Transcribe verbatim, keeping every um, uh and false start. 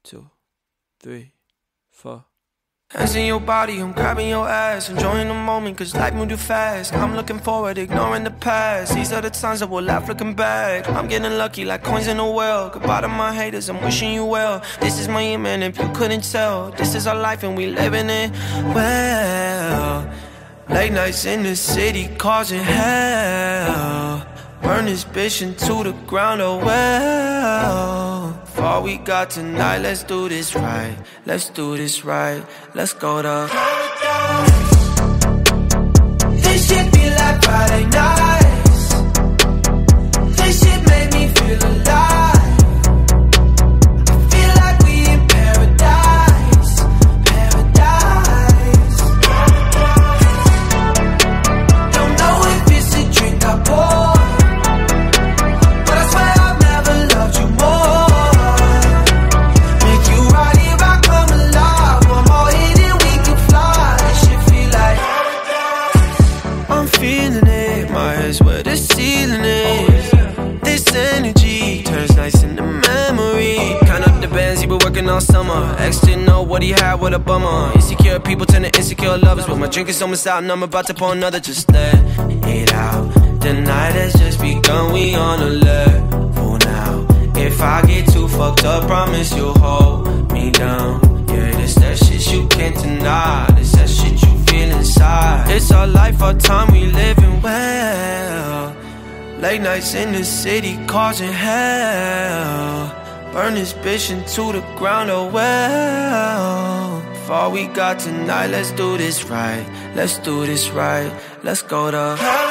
two, three, four. Hands in your body, I'm grabbing your ass, enjoying the moment cause life moved too fast. I'm looking forward, ignoring the past. These are the times that we'll laugh looking back. I'm getting lucky like coins in a well. Goodbye to my haters, I'm wishing you well. This is my aim, and if you couldn't tell, this is our life and we living it well. Late nights in the city causing hell. Burn this bitch into the ground, oh well. For all we got tonight, let's do this right. Let's do this right. Let's go to paradise. This shit feel like Friday nights. This shit made me feel alive. I feel like we in paradise. Paradise. Don't know if it's a drink I pour. Where the ceiling is. This energy turns nice into memory. Count up the bands he been working all summer. Ex didn't know what he had, what a bummer. Insecure people turn to insecure lovers. But my drink is almost out and I'm about to pour another. Just let it out. The night has just begun, we on a level now. If I get too fucked up, promise you'll hold me down. Yeah, this that shit you can't deny. This that shit you feel inside. It's our life, our time, we living well. Late nights in the city causing hell. Burn this bitch into the ground, oh well. For all we got tonight, let's do this right. Let's do this right. Let's go to hell.